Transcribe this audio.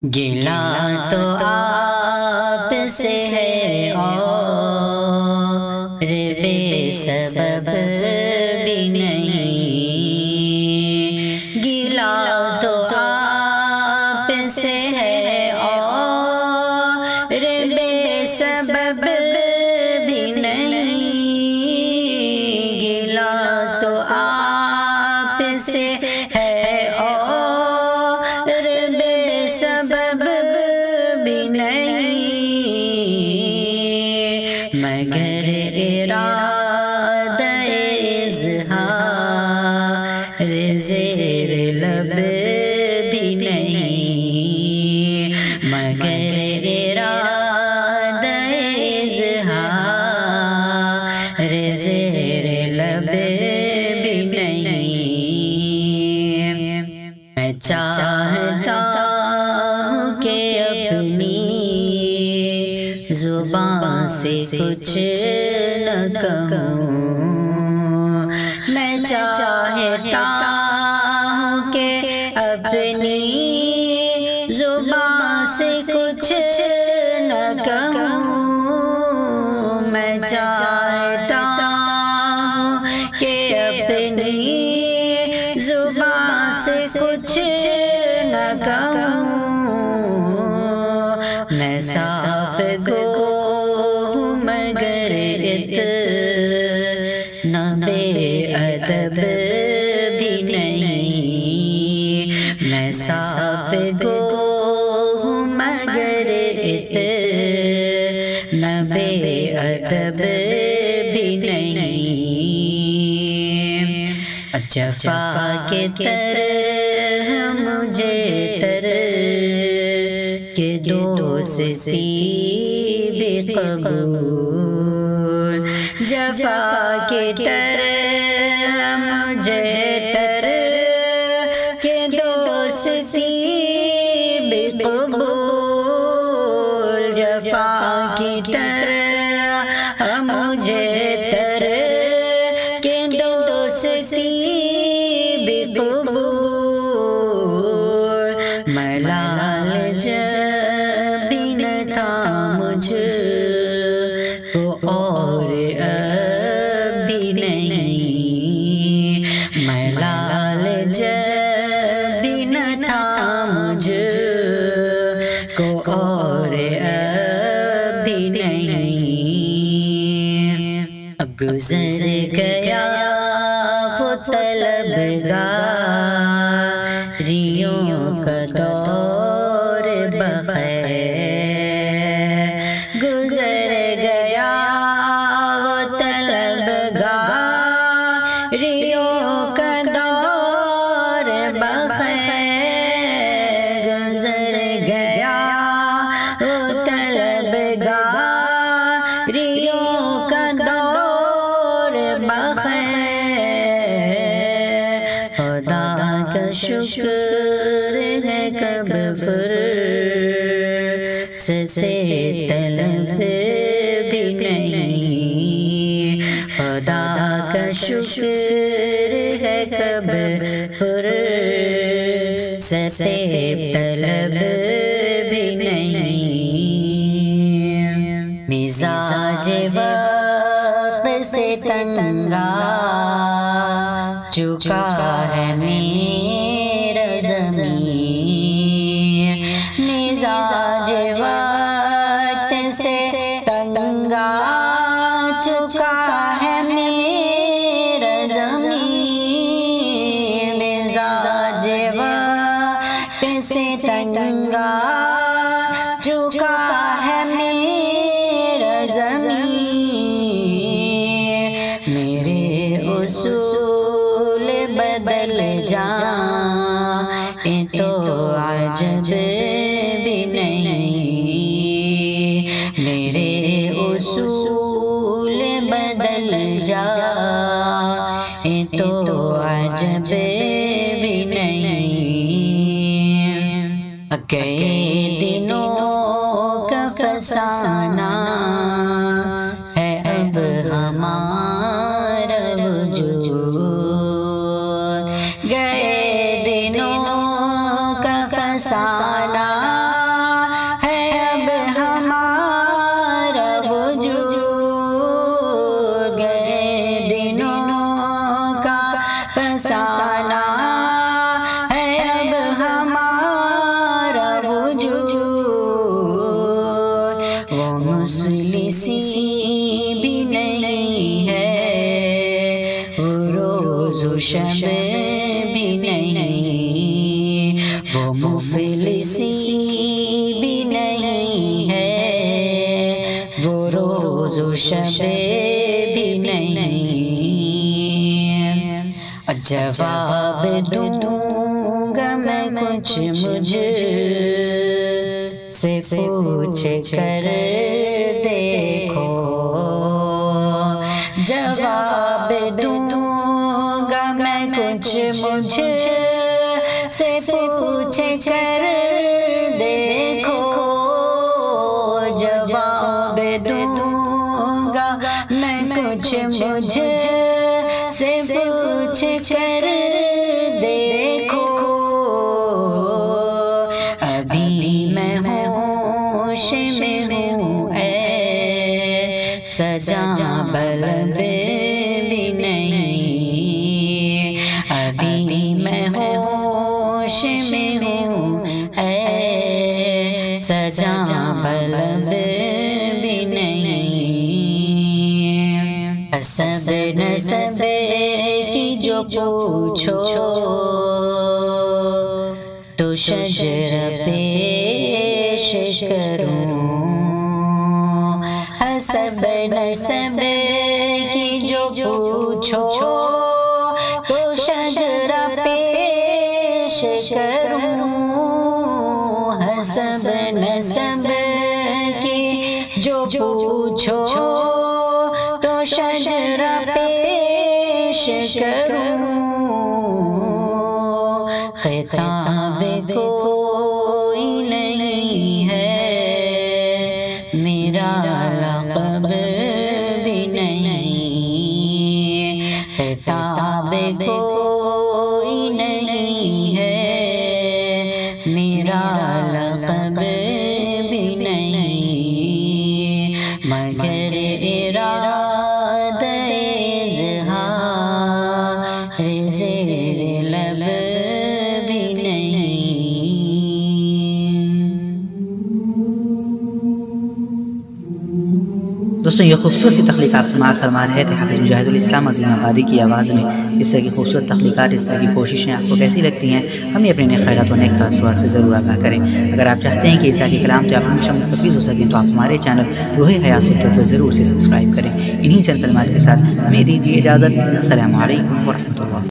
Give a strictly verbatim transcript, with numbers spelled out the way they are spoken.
گلا تو آپ سے ہے اور بے سبب بھی نہیں، گلا تو آپ سے ہے اور بے سبب بھی نہیں، گلا تو آپ سے ہے اور بے سبب بھی نہیں، مگر ارادہ اظہار زیر لب بھی نہیں، مگر ارادہ اظہار زیر لب بھی نہیں، میں چاہتا ہوں کہ اپنی زبان سے کچھ نہ کہوں، میں چاہتا ہوں کہ اپنی زبان سے کچھ نہ کہوں، میں چاہتا ہوں کہ اپنی زبان سے کچھ نہ کہوں، میں صاف گو ہوں مگر اتنا بے ادب بھی نہیں، میں صاف گو ہوں مگر اتنا بے ادب بھی نہیں، جفا کے طرح مجھے تر کہ دوستی بھی قبول، جفا کے طرح مجھے تر کہ دوستی بھی قبول، جفا کی طرح مجھے تر کہ دوستی بھی قبول، ملال جب نہ تھا مجھ کو اور اب بھی نہیں، ملال جب نہ تھا مجھ کو اور اب بھی نہیں، اب گزر گیا وہ طلبگاریوں کا دور بخیر، گزر گیا وہ طلبگاریوں کا دور بخیر، گزر گیا وہ طلبگاریوں کا دور بخیر، خدا کا شکر ہے کب فرصت طلب بھی نہیں، خدا کا شکر ہے کب فرصت طلب بھی نہیں، مزاج وقت سے تنگا چکا ہے میرا زمین، مزاج وقت سے تنگا چکا ہے میرا زمین، مزاج وقت سے تنگا چکا ہے میرا زمین، میرے اصول بدل جائیں تو عجب بھی نہیں، میرے اصول بدل جائیں تو عجب بھی نہیں، کئی دنوں کا فسانہ ہے اب ہمارا وجود، گئے دنوں کا فسانہ شب بھی نہیں، وہ مفلسی بھی نہیں ہے، وہ روز و شب بھی نہیں۔ جواب دوں گا میں کچھ مجھ سے پوچھ کر دیکھو، جواب دوں گا میں کچھ مجھ سے پوچھ کر دیکھو، جواب دوں گا میں کچھ مجھ سے پوچھ کر دیکھو، ابھی میں ہوش میں ہوں اے سجا بلب بھی نہیں، ابھی میں ہوش میں ہوں اے سجا بلب بھی نہیں۔ حسب نسب کی جو پوچھو تو شجر پیش کروں، حسب نسب کی جو پوچھو تو شجر پیش کروں، حسب نسب کی جو پوچھو تو شجر پیش کروں، خطاب کوئی نہیں ہے، میرا لقب بھی نہیں، خطاب کوئی نہیں ہے، میرا لقب بھی نہیں، مگر ارادہ اظہار زیر لب بھی نہیں۔ دوستوں یہ خوبصورت سی تخلیق آپ سماعت فرما رہے تھے حافظ مجاہد الاسلام عظیم آبادی کی آواز میں۔ اس طرح کی خوبصورت تخلیقات، اس طرح کی کوششیں آپ کو کیسی لگتی ہیں، ہمیں اپنے نیک خیرات و نیک تاثرات سے ضرور آگاہ کریں۔ اگر آپ چاہتے ہیں کہ اس طرح کے کلام سے آپ ہمیشہ مستفید ہو سکیں تو آپ ہمارے چینل روح حیات سیکٹر کو ضرور سے سبسکرائب کریں۔ انہی چند کلمات کے ساتھ ہمیں دیجیے اجازت۔ السلام علیکم ورحمۃ اللہ۔